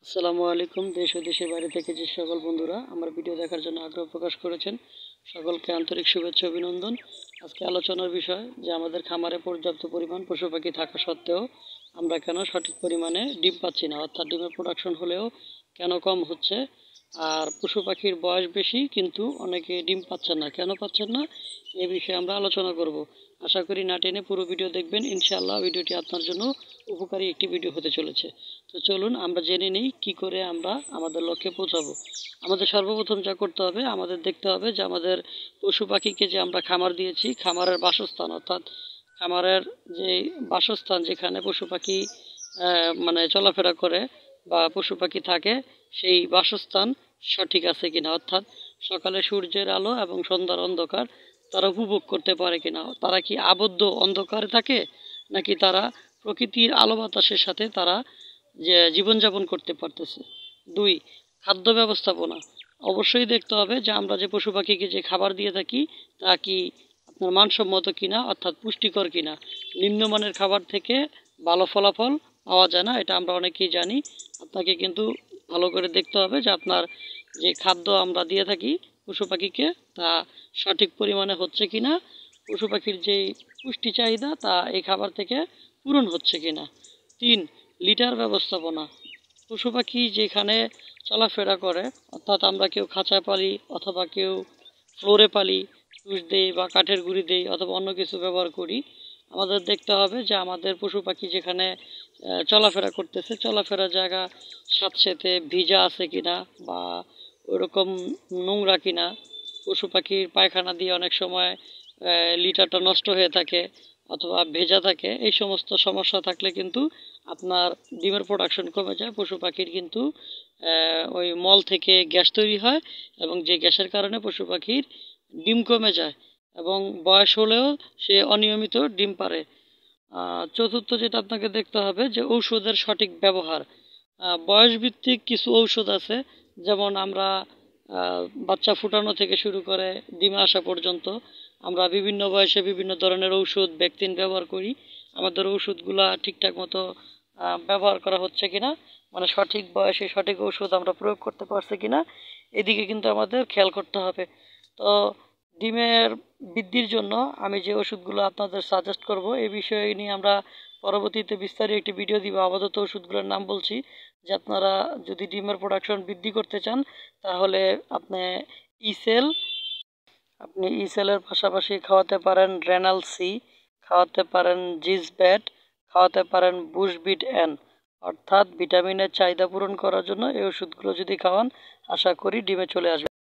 আসসালামু আলাইকুম। দেশ ও দেশের বাইরে থেকে যে সকল বন্ধুরা আমার ভিডিও দেখার জন্য আগ্রহ প্রকাশ করেছেন, সকলকে আন্তরিক শুভেচ্ছা অভিনন্দন। আজকে আলোচনার বিষয় যে আমাদের খামারে পর্যাপ্ত পরিমাণ পশু পাখি থাকা সত্ত্বেও আমরা কেন সঠিক পরিমাণে ডিম পাচ্ছি না, অর্থাৎ ডিমের প্রোডাকশন হলেও কেন কম হচ্ছে। আর পশু পাখির বয়স বেশি কিন্তু অনেকে ডিম পাচ্ছেন না, কেন পাচ্ছেন না এ বিষয়ে আমরা আলোচনা করব। আশা করি না টেনে পুরো ভিডিও দেখবেন, ইনশাআল্লাহ ভিডিওটি আপনার জন্য উপকারী একটি ভিডিও হতে চলেছে। তো চলুন আমরা জেনে নিই কি করে আমরা আমাদের লক্ষ্যে পৌঁছাবো। আমাদের সর্বপ্রথম যা করতে হবে, আমাদের দেখতে হবে যে আমাদের পশু পাখিকে যে আমরা খামার দিয়েছি, খামারের বাসস্থান অর্থাৎ খামারের যে বাসস্থান যেখানে পশু পাখি মানে চলাফেরা করে বা পশু পাখি থাকে, সেই বাসস্থান সঠিক আছে কিনা, অর্থাৎ সকালে সূর্যের আলো এবং সন্ধ্যার অন্ধকার তারা উপভোগ করতে পারে কিনা, তারা কি আবদ্ধ অন্ধকারে থাকে নাকি তারা প্রকৃতির আলো বাতাসের সাথে তারা যে জীবনযাপন করতে পারতেছে। 2, খাদ্য ব্যবস্থাপনা। অবশ্যই দেখতে হবে যে আমরা যে পশু পাখিকে যে খাবার দিয়ে থাকি তা কি আপনার মানসম্মত কিনা, অর্থাৎ পুষ্টিকর কিনা। নিম্নমানের খাবার থেকে ভালো ফলাফল পাওয়া যায় না, এটা আমরা অনেকেই জানি। আপনাকে কিন্তু ভালো করে দেখতে হবে যে আপনার যে খাদ্য আমরা দিয়ে থাকি পশু পাখিকে তা সঠিক পরিমাণে হচ্ছে কিনা, পশু পাখির যে পুষ্টি চাহিদা তা এই খাবার থেকে পূরণ হচ্ছে কিনা। 3, লিটার ব্যবস্থাপনা। পশু পাখি যেখানে চলাফেরা করে, অর্থাৎ আমরা কেউ খাঁচায় পালি অথবা কেউ ফ্লোরে পালি, তুষ দেই বা কাঠের গুঁড়ি দেই অথবা অন্য কিছু ব্যবহার করি, আমাদের দেখতে হবে যে আমাদের পশু পাখি যেখানে চলাফেরা করতেছে, চলাফেরার জায়গা স্যাঁতসেঁতে ভিজা আছে কিনা বা ওরকম নোংরা কিনা। পশু পাখির পায়খানা দিয়ে অনেক সময় লিটারটা নষ্ট হয়ে থাকে অথবা ভেজা থাকে। এই সমস্ত সমস্যা থাকলে কিন্তু আপনার ডিমের প্রোডাকশন কমে যায়। পশু পাখির কিন্তু ওই মল থেকে গ্যাস তৈরি হয় এবং যে গ্যাসের কারণে পশু পাখির ডিম কমে যায় এবং বয়স হলেও সে অনিয়মিত ডিম পারে। চতুর্থ যেটা আপনাকে দেখতে হবে যে ঔষধের সঠিক ব্যবহার। বয়সভিত্তিক কিছু ঔষধ আছে, যেমন আমরা বাচ্চা ফুটানো থেকে শুরু করে ডিমে আসা পর্যন্ত আমরা বিভিন্ন বয়সে বিভিন্ন ধরনের ঔষধ ভ্যাকসিন ব্যবহার করি। আমাদের ঔষধগুলা ঠিকঠাক মতো ব্যবহার করা হচ্ছে কিনা, মানে সঠিক বয়সে সঠিক ঔষধ আমরা প্রয়োগ করতে পারছি কিনা, এদিকে কিন্তু আমাদের খেয়াল করতে হবে। তো ডিমের বৃদ্ধির জন্য আমি যে ওষুধগুলো আপনাদের সাজেস্ট করব এই বিষয় নিয়ে আমরা পরবর্তীতে বিস্তারিত একটি ভিডিও দিব। আপাতত ওষুধগুলোর নাম বলছি যে আপনারা যদি ডিমের প্রোডাকশন বৃদ্ধি করতে চান তাহলে ইসেল আপনি ইসেলের পাশাপাশি খাওয়াতে পারেন রেনাল সি, খাওয়াতে পারেন জিসব্যাট, খাওয়াতে পারেন বুশবিট এন, অর্থাৎ ভিটামিনের চাহিদা পূরণ করার জন্য এই ওষুধগুলো যদি খাওয়ান আশা করি ডিমে চলে আসবে।